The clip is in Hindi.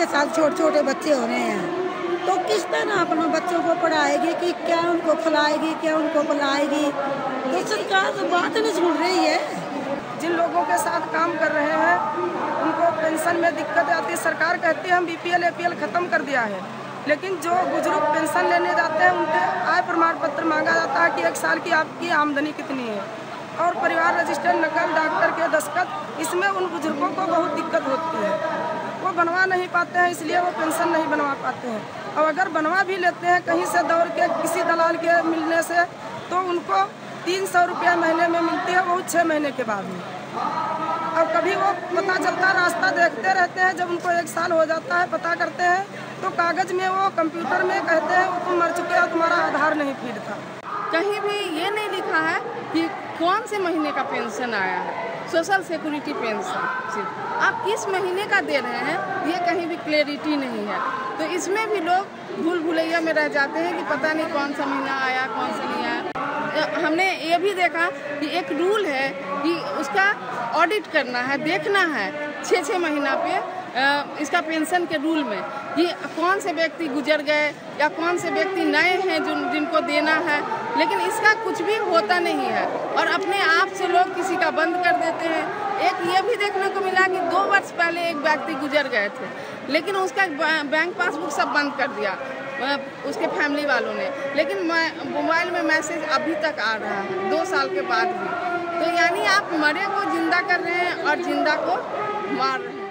के साथ छोटे छोटे बच्चे हो रहे हैं, तो किस तरह अपने बच्चों को पढ़ाएगी, कि क्या उनको खिलाएगी, क्या उनको पिलाएगी? तो सरकार तो बात नहीं सुन रही है। जिन लोगों के साथ काम कर रहे हैं उनको पेंशन में दिक्कत आती है। सरकार कहती है हम बीपीएल एपीएल खत्म कर दिया है, लेकिन जो बुजुर्ग पेंशन लेने जाते हैं उनके आय प्रमाण पत्र मांगा जाता है कि 1 साल की आपकी आमदनी कितनी है, और परिवार रजिस्टर, नकल, डॉक्टर के दस्तखत, इसमें उन बुजुर्गों को बहुत दिक्कत होती है। वो बनवा नहीं पाते हैं, इसलिए वो पेंशन नहीं बनवा पाते हैं। और अगर बनवा भी लेते हैं कहीं से दौड़ के किसी दलाल के मिलने से, तो उनको 300 रुपया महीने में मिलती है, वो 6 महीने के बाद में। और कभी वो पता चलता रास्ता देखते रहते हैं, जब उनको 1 साल हो जाता है पता करते हैं तो कागज में वो कंप्यूटर में कहते हैं तुम मर चुके हो, तुम्हारा आधार नहीं फीड था। कहीं भी ये नहीं लिखा है कि कौन से महीने का पेंशन आया है, सोशल सिक्योरिटी पेंशन सिर्फ आप किस महीने का दे रहे हैं ये कहीं भी क्लैरिटी नहीं है। तो इसमें भी लोग भूल भुलैया में रह जाते हैं कि पता नहीं कौन सा महीना आया कौन सा नहीं आया। हमने ये भी देखा कि एक रूल है कि उसका ऑडिट करना है, देखना है 6-6 महीना पे इसका पेंशन के रूल में कि कौन से व्यक्ति गुजर गए या कौन से व्यक्ति नए हैं जिनको देना है, लेकिन इसका कुछ भी होता नहीं है और अपने आप से लोग किसी का बंद कर देते हैं। एक ये भी देखने को मिला कि 2 वर्ष पहले एक व्यक्ति गुजर गए थे, लेकिन उसका बैंक पासबुक सब बंद कर दिया उसके फैमिली वालों ने, लेकिन मोबाइल में मैसेज अभी तक आ रहा है 2 साल के बाद भी। तो यानी आप मरे को जिंदा कर रहे हैं और जिंदा को मार रहे हैं।